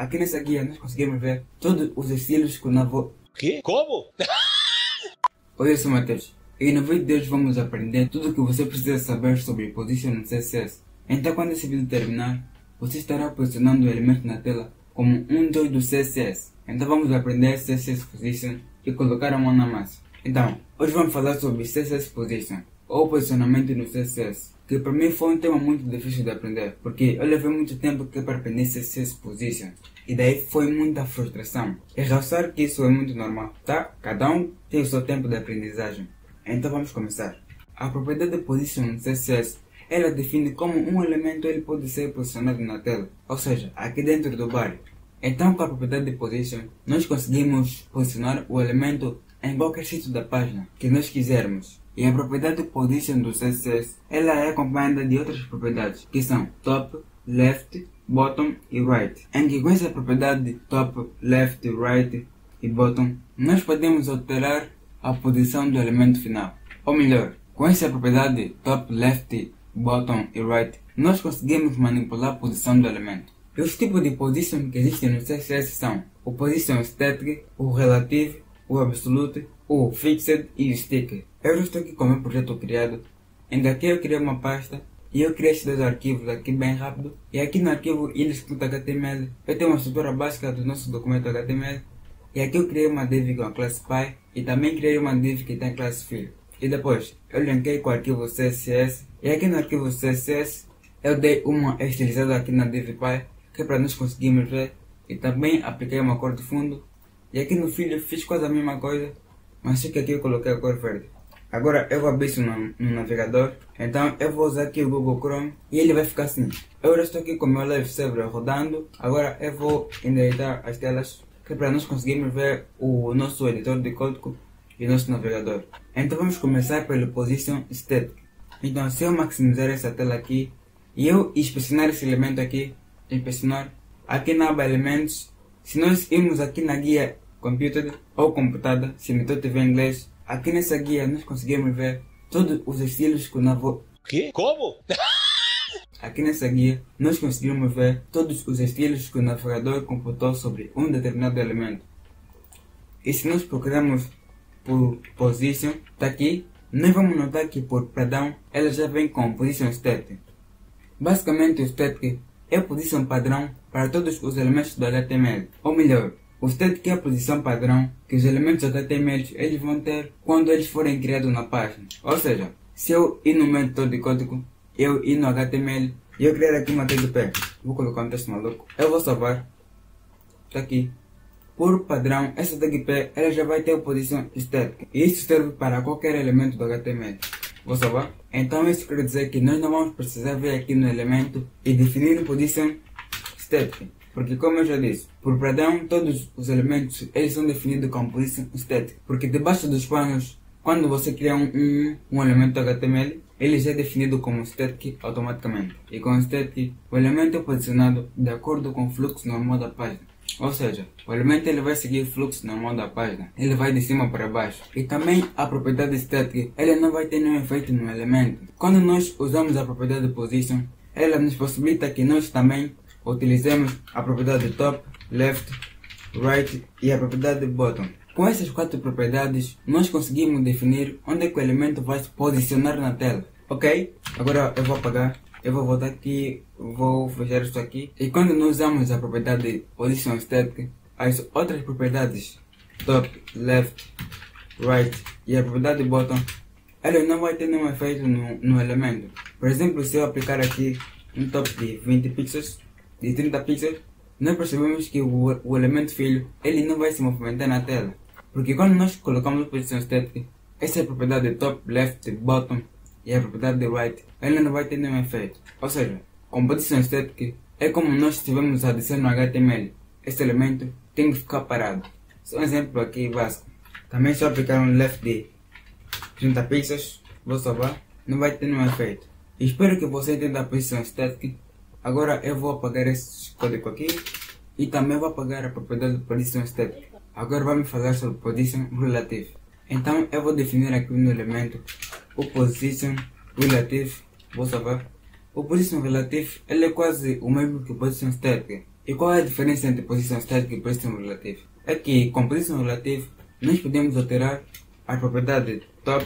aqui nessa guia nós conseguimos ver todos os estilos que nós vou... Quê? Como? Oi, eu sou o Matheus e no vídeo de hoje vamos aprender tudo o que você precisa saber sobre Position no CSS. Então quando esse vídeo terminar, você estará posicionando o elemento na tela como um dos do CSS. Então vamos aprender CSS Position e colocar a mão na massa. Então, hoje vamos falar sobre CSS Position, ou posicionamento no CSS, que para mim foi um tema muito difícil de aprender, porque eu levei muito tempo para aprender CSS Position, e daí foi muita frustração. E realçar que isso é muito normal, tá? Cada um tem o seu tempo de aprendizagem. Então vamos começar. A propriedade de Position no CSS, ela define como um elemento ele pode ser posicionado na tela, ou seja, aqui dentro do bar. Então com a propriedade de Position, nós conseguimos posicionar o elemento em qualquer sítio da página que nós quisermos. E a propriedade de Position do CSS, ela é acompanhada de outras propriedades, que são Top, Left, Bottom e Right. Em que com essa propriedade de Top, Left, Right e Bottom, nós podemos alterar a posição do elemento final. Ou melhor, com essa propriedade de Top, Left, Bottom e Right, nós conseguimos manipular a posição do elemento. E os tipos de Position que existem no CSS são o Position Static, o Relative, o Absolute, o Fixed e o Sticker. Eu já estou aqui com o meu projeto criado, em que aqui eu criei uma pasta e eu criei estes dois arquivos aqui bem rápido. E aqui no arquivo index.html eu tenho uma estrutura básica do nosso documento HTML. E aqui eu criei uma div com a classe Py e também criei uma div que tem a classe Fill. E depois eu linkei com o arquivo CSS e aqui no arquivo CSS eu dei uma estilizada aqui na div Py, que é para nós conseguirmos ver, e também apliquei uma cor de fundo. E aqui no Fill eu fiz quase a mesma coisa, mas só que aqui eu coloquei a cor verde. Agora eu vou abrir isso no navegador, então eu vou usar aqui o Google Chrome e ele vai ficar assim. Eu já estou aqui com o meu Live Server rodando, agora eu vou endireitar as telas, que é para nós conseguirmos ver o nosso editor de código e nosso navegador. Então vamos começar pelo Position Static. Então se eu maximizar essa tela aqui e eu inspecionar esse elemento aqui, inspecionar aqui na aba Elementos, se nós irmos aqui na guia Computed ou Computada, se me tiver em inglês, aqui nessa guia nós conseguimos ver todos os estilos que nós vou... Quê? Como? Aqui nessa guia nós conseguimos ver todos os estilos que o navegador computou sobre um determinado elemento. E se nós procuramos por Position, tá aqui, nós vamos notar que por padrão ela já vem com Position Static. Basicamente o Static é a posição padrão para todos os elementos do HTML, ou melhor, o static é a posição padrão que os elementos HTML eles vão ter quando eles forem criados na página. Ou seja, se eu ir no meu editor de código, eu ir no HTML e eu criar aqui uma tagp, vou colocar um texto maluco, eu vou salvar, está aqui. Por padrão, essa tagp ela já vai ter a posição static e isso serve para qualquer elemento do HTML. Vou salvar. Então isso quer dizer que nós não vamos precisar ver aqui no elemento e definir a posição static. Porque como eu já disse, por padrão todos os elementos eles são definidos com posição static. Porque debaixo dos panos, quando você cria um elemento HTML, ele já é definido como static automaticamente. E com static, o elemento é posicionado de acordo com o fluxo normal da página. Ou seja, o elemento ele vai seguir o fluxo normal da página. Ele vai de cima para baixo. E também a propriedade static, ela não vai ter nenhum efeito no elemento. Quando nós usamos a propriedade position, ela nos possibilita que nós também utilizemos a propriedade Top, Left, Right e a propriedade Bottom. Com essas quatro propriedades, nós conseguimos definir onde é que o elemento vai se posicionar na tela. Ok? Agora eu vou apagar. Eu vou voltar aqui, vou fechar isso aqui. E quando nós usamos a propriedade Position Static, as outras propriedades Top, Left, Right e a propriedade Bottom, ela não vai ter nenhum efeito no elemento. Por exemplo, se eu aplicar aqui um top de 20 pixels, de 30 pixels, nós percebemos que o elemento filho ele não vai se movimentar na tela. Porque quando nós colocamos a posição static, essa é a propriedade de Top, Left, Bottom e a propriedade de Right, ela não vai ter nenhum efeito. Ou seja, com posição static é como nós estivemos a dizer no HTML. Esse elemento tem que ficar parado. Só um exemplo aqui básico. Também se eu aplicar um Left de 30 pixels, vou salvar, não vai ter nenhum efeito. Espero que você entenda a posição static. Agora eu vou apagar esse código aqui e também vou apagar a propriedade de position static. Agora vamos falar sobre position relative. Então eu vou definir aqui no elemento o position relative. Vou salvar. O position relative ele é quase o mesmo que o position static. E qual é a diferença entre posição estática e posição relativa? É que com posição relativa nós podemos alterar a propriedade top,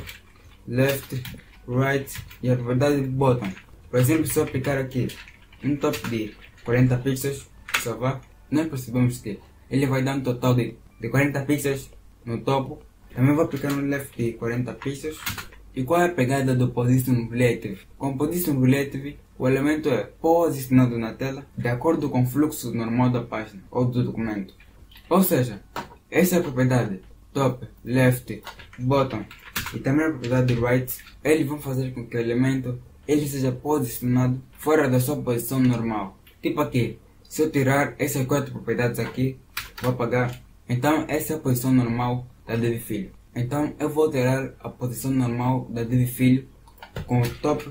left, right e a propriedade bottom. Por exemplo, se eu aplicar aqui um top de 40 pixels, salvar, nós percebemos que ele vai dar um total de 40 pixels no topo. Também vou aplicar um left de 40 pixels. E qual é a pegada do Position Relative? Com Position Relative, o elemento é posicionado na tela de acordo com o fluxo normal da página ou do documento. Ou seja, essa é a propriedade top, left, bottom e também a propriedade right, eles vão fazer com que o elemento ele seja posicionado fora da sua posição normal. Tipo aqui, se eu tirar essas 4 propriedades aqui, vou apagar. Então essa é a posição normal da div filho. Então eu vou alterar a posição normal da div filho com o top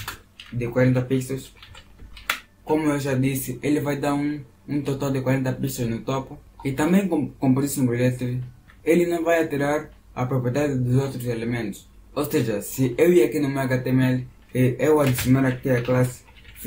de 40 pixels. Como eu já disse, ele vai dar um total de 40 pixels no topo. E também com Position Relative, ele não vai alterar a propriedade dos outros elementos. Ou seja, se eu ir aqui no meu HTML e eu adicionar aqui a classe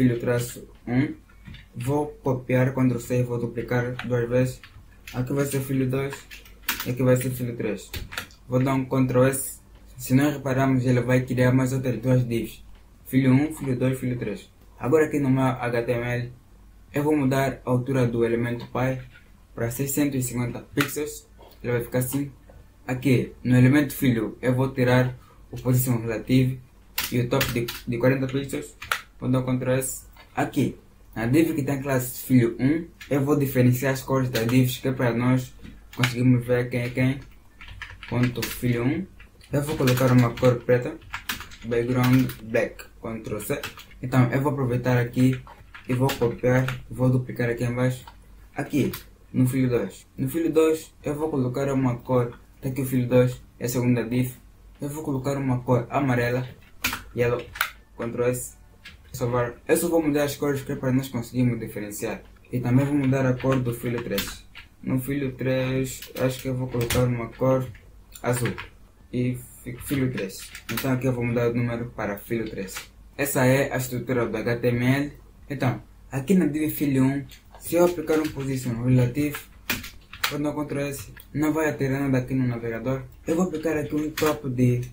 filho-1, vou copiar, Ctrl+C, vou duplicar 2 vezes. Aqui vai ser filho2 e aqui vai ser filho3. Vou dar um Ctrl+S. Se nós repararmos, ele vai criar mais outras 2 divs. Filho1, filho2, filho3. Agora aqui no meu HTML, eu vou mudar a altura do elemento pi para 650 pixels. Ele vai ficar assim. Aqui no elemento filho eu vou tirar o Position Relative e o top de 40 pixels. Vou dar um Ctrl+S. Aqui na div que tem a classe filho1, eu vou diferenciar as cores das divs, que é para nós conseguirmos ver quem é quem. Ponto filho1, eu vou colocar uma cor preta, background black, Ctrl+C. Então eu vou aproveitar aqui e vou copiar, vou duplicar aqui embaixo. Aqui no filho2, eu vou colocar uma cor, tá aqui o filho2, é a segunda div. Eu vou colocar uma cor amarela, yellow, Ctrl+S, salvar. Eu só vou mudar as cores que é para nós conseguirmos diferenciar. E também vou mudar a cor do filho3. No filho3, acho que eu vou colocar uma cor azul e filho3. Então aqui eu vou mudar o número para filho3. Essa é a estrutura do HTML. Então, aqui na div filho1, se eu aplicar um Position Relative, quando eu Ctrl+S, não vai alterar nada aqui no navegador. Eu vou aplicar aqui um top de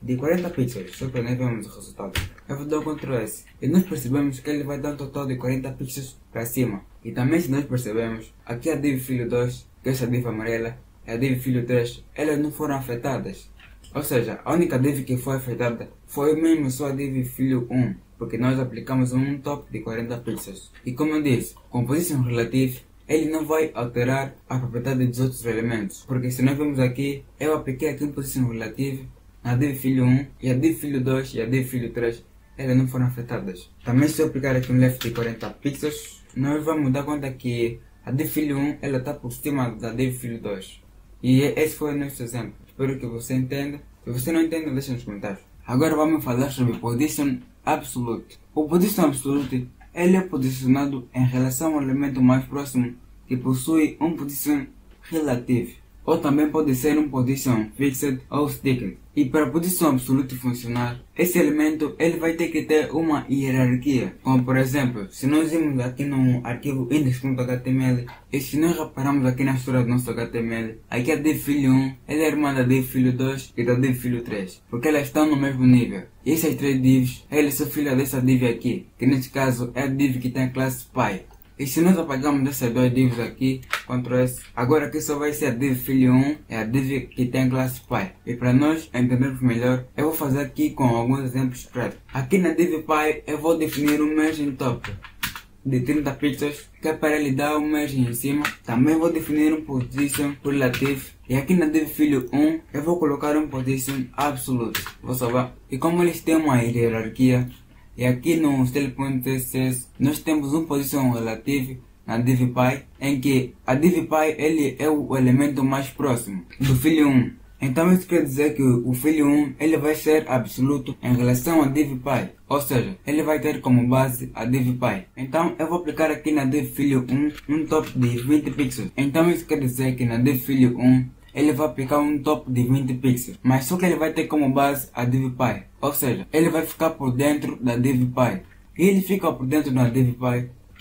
40 pixels, só para nós vermos o resultado. Eu vou dar um Ctrl+S e nós percebemos que ele vai dar um total de 40 pixels para cima. E também, se nós percebemos, aqui a div filho2, que é essa div amarela, e a div filho3, elas não foram afetadas. Ou seja, a única div que foi afetada foi mesmo só a div filho1, porque nós aplicamos um top de 40 pixels. E como eu disse, com Position Relative, ele não vai alterar a propriedade dos outros elementos. Porque se nós vemos aqui, eu apliquei aqui um Position Relative na div filho1 e a div filho2 e a div filho3, elas não foram afetadas. Também se eu aplicar aqui um left de 40 pixels, nós vamos dar conta que a div filho1 ela está por cima da div filho2. E esse foi o nosso exemplo. Espero que você entenda. Se você não entende, deixa nos comentários. Agora vamos falar sobre Position Absolute. O Position Absolute ele é posicionado em relação ao elemento mais próximo que possui um Position Relative. Ou também pode ser um Position Fixed ou Sticked. E para a Position Absolute funcionar, esse elemento ele vai ter que ter uma hierarquia. Como por exemplo, se nós irmos aqui no arquivo index.html e se nós repararmos aqui na estrutura do nosso HTML, aqui a div filho1 ela é irmã da div filho2 e da div filho3, porque elas estão no mesmo nível. E essas 3 divs, elas são filhas dessa div aqui, que neste caso é a div que tem a classe pi. E se nós apagamos essas 2 divs aqui, Ctrl+S, agora aqui só vai ser a div filho1 e a div que tem a classe pi. E para nós entendermos melhor, eu vou fazer aqui com alguns exemplos práticos. Aqui na div pi eu vou definir um margin top de 30 pixels, que é para ele dar um margin em cima. Também vou definir um Position Relative. E aqui na div filho1 eu vou colocar um Position Absolute. Vou salvar. E como eles têm uma hierarquia, e aqui no style.css nós temos um Position Relative na div pi, em que a div pi ele é o elemento mais próximo do filho1. Então isso quer dizer que o filho1 ele vai ser absoluto em relação à div pi, ou seja, ele vai ter como base a div pi. Então eu vou aplicar aqui na div filho1 um top de 20 pixels. Então isso quer dizer que na div filho1 ele vai aplicar um top de 20 pixels, mas só que ele vai ter como base a div pi, ou seja, ele vai ficar por dentro da div pi. E ele fica por dentro da div pi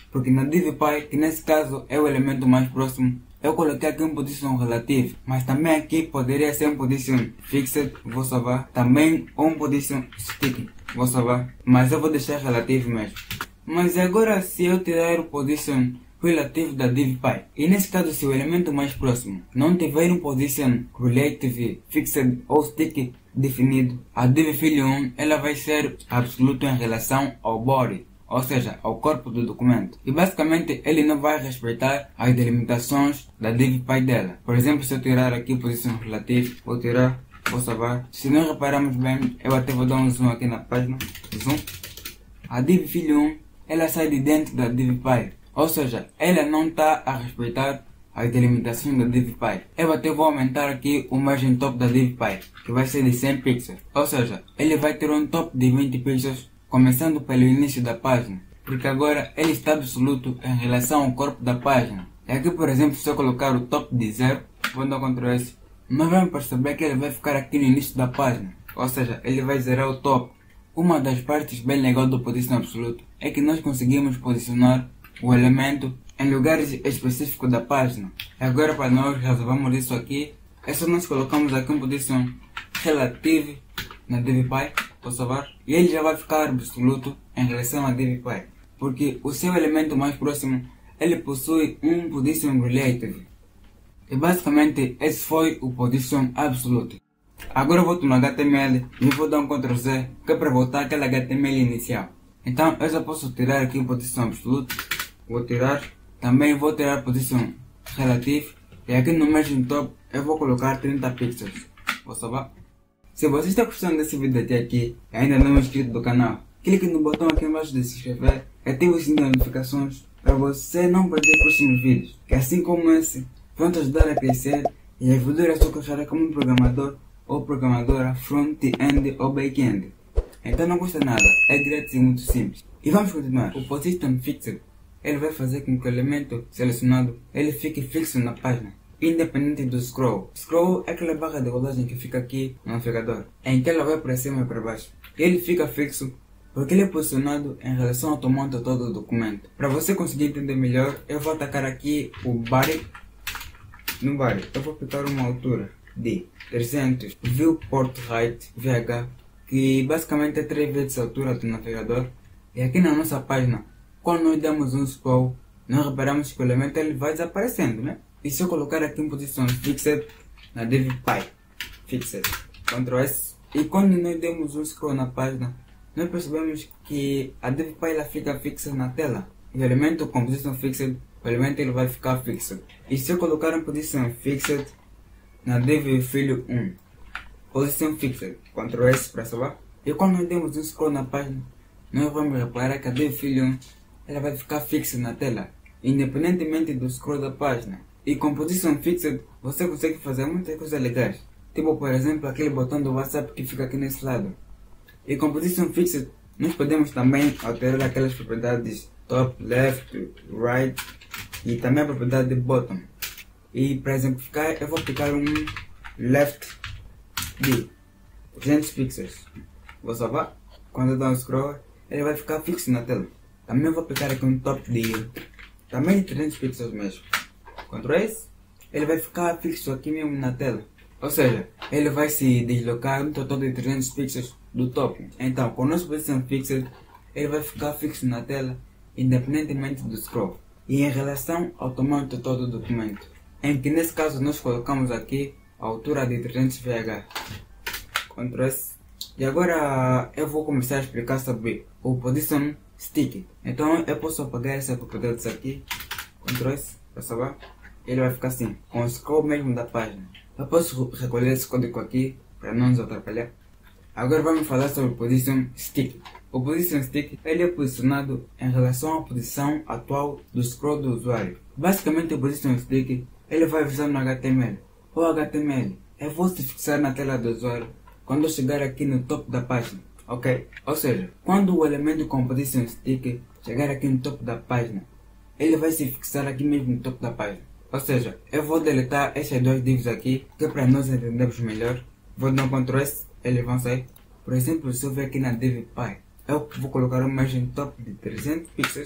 porque na DivPy, que nesse caso é o elemento mais próximo, eu coloquei aqui uma posição relativa, mas também aqui poderia ser uma posição fixed, vou salvar, também uma posição sticky, vou salvar, mas eu vou deixar relativo mesmo. Mas agora se eu tirar a posição relative da DivPy, e nesse caso se o elemento mais próximo não tiver uma posição relative, fixed ou sticky definido, a DivFill1 ela vai ser absoluta em relação ao body, ou seja, ao corpo do documento. E basicamente ele não vai respeitar as delimitações da DivPy dela. Por exemplo, se eu tirar aqui posição relativa, vou salvar. Se não repararmos bem, eu até vou dar um zoom aqui na página. Zoom. A DivFill1 ela sai de dentro da DivPy. Ou seja, ela não está a respeitar as delimitações da DivPy. Eu até vou aumentar aqui o margem top da DivPy, que vai ser de 100 pixels. Ou seja, ele vai ter um top de 20 pixels começando pelo início da página, porque agora ele está absoluto em relação ao corpo da página. E aqui, por exemplo, se eu colocar o top de 0, vou dar Ctrl S, nós vamos perceber que ele vai ficar aqui no início da página, ou seja, ele vai zerar o top. Uma das partes bem legal do posição absoluto é que nós conseguimos posicionar o elemento em lugares específicos da página. E agora para nós resolvermos isso aqui, é só nós colocamos aqui uma posição relativa na DivPy, vou salvar, e ele já vai ficar absoluto em relação a DivPy, porque o seu elemento mais próximo ele possui um position relative. E basicamente esse foi o position absoluto. Agora eu volto no HTML e vou dar um Ctrl Z, que é para voltar aquele HTML inicial. Então eu já posso tirar aqui a posição absoluta, vou tirar, também vou tirar a posição relative, e aqui no margin top eu vou colocar 30 pixels, vou salvar. Se você está gostando desse vídeo até aqui e ainda não é inscrito do canal, clique no botão aqui embaixo de se inscrever e ative o sininho de notificações para você não perder os próximos vídeos, que assim como esse vão te ajudar a crescer e a evoluir a sua carreira como um programador ou programadora front-end ou back-end. Então não custa nada, é direto e muito simples. E vamos continuar. O Position Fixed ele vai fazer com que o elemento selecionado ele fique fixo na página, independente do scroll. Scroll é aquela barra de rolagem que fica aqui no navegador, em que ela vai para cima e para baixo. Ele fica fixo porque ele é posicionado em relação ao tamanho todo do documento. Para você conseguir entender melhor, eu vou atacar aqui o body. No body, eu vou aplicar uma altura de 300 viewport height VH, que basicamente é 3 vezes a altura do navegador. E aqui na nossa página, quando nós damos um scroll, nós reparamos que o elemento ele vai desaparecendo, né? E se eu colocar aqui em posição fixed na DivPy, fixed, Ctrl S, e quando nós demos um scroll na página, nós percebemos que a DivPy ela fica fixa na tela. E o elemento com posição fixed, o elemento ele vai ficar fixo. E se eu colocar em posição fixed na DivFill1, posição fixed, Ctrl S para salvar, e quando nós demos um scroll na página, nós vamos reparar que a DivFill1 ela vai ficar fixa na tela, independentemente do scroll da página. E com posição fixed você consegue fazer muitas coisas legais, tipo por exemplo aquele botão do WhatsApp que fica aqui nesse lado. E com posição fixed nós podemos também alterar aquelas propriedades top, left, right e também a propriedade de bottom. E para exemplificar eu vou aplicar um left de 200 pixels, vou salvar. Quando eu dar um scroll ele vai ficar fixo na tela. Também vou aplicar aqui um top de também 300 pixels mesmo. Ctrl S, ele vai ficar fixo aqui mesmo na tela. Ou seja, ele vai se deslocar um total de 300 pixels do top. Então, com a nossa posição fixed, ele vai ficar fixo na tela, independentemente do scroll. E em relação ao tamanho total do documento, em que nesse caso nós colocamos aqui a altura de 300 VH. Ctrl S. E agora eu vou começar a explicar sobre o Position Sticky. Então eu posso apagar essa propriedade aqui. Ctrl S, para salvar. Ele vai ficar assim, com o scroll mesmo da página. Eu posso recolher esse código aqui para não nos atrapalhar. Agora vamos falar sobre o Position Sticky. O Position Sticky ele é posicionado em relação à posição atual do scroll do usuário. Basicamente o Position Sticky ele vai avisar no HTML. O HTML eu vou se fixar na tela do usuário quando eu chegar aqui no topo da página, ok? Ou seja, quando o elemento com Position Sticky chegar aqui no topo da página, ele vai se fixar aqui mesmo no topo da página. Ou seja, eu vou deletar essas duas divs aqui, que é para nós entendermos melhor. Vou dar um Ctrl S, eles vão sair. Por exemplo, se eu ver aqui na DivPy, eu vou colocar uma imagem top de 300 pixels,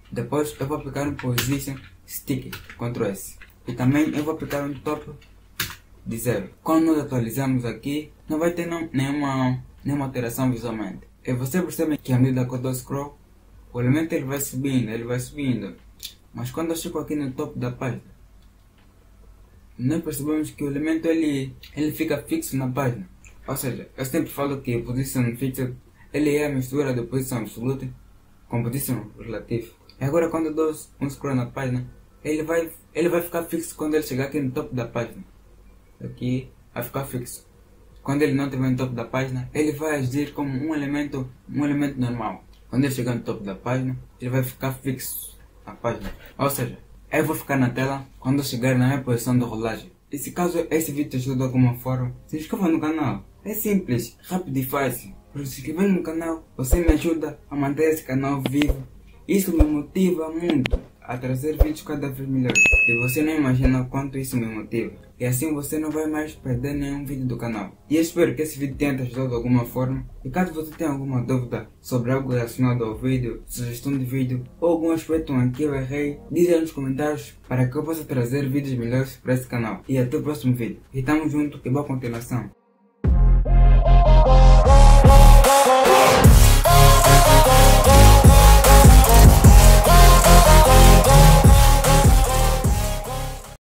Depois eu vou aplicar um Position Sticker, Ctrl S. E também eu vou aplicar um Top de 0. Quando nós atualizamos aqui, não vai ter nenhuma alteração visualmente. E você percebe que à medida que eu dou scroll, o elemento ele vai subindo. Mas quando eu chego aqui no topo da página, nós percebemos que o elemento ele fica fixo na página. Ou seja, eu sempre falo que Position Fixed ele é a mistura de Position Absolute com Position Relative. E agora quando eu dou um scroll na página, ele vai ficar fixo quando ele chegar aqui no topo da página. Aqui vai ficar fixo. Quando ele não estiver no topo da página, ele vai agir como um elemento normal. Quando ele chegar no topo da página, ele vai ficar fixo na página. Ou seja, eu vou ficar na tela quando eu chegar na minha posição de rolagem. E se caso esse vídeo te ajudou de alguma forma, se inscreva no canal. É simples, rápido e fácil. Por se inscrever no canal, você me ajuda a manter esse canal vivo. Isso me motiva muito a trazer vídeos cada vez melhores. E você não imagina o quanto isso me motiva. E assim você não vai mais perder nenhum vídeo do canal. E eu espero que esse vídeo tenha te ajudado de alguma forma. E caso você tenha alguma dúvida sobre algo relacionado ao vídeo, sugestão de vídeo ou algum aspecto em que eu errei, diz aí nos comentários para que eu possa trazer vídeos melhores para esse canal. E até o próximo vídeo. E tamo junto e boa continuação.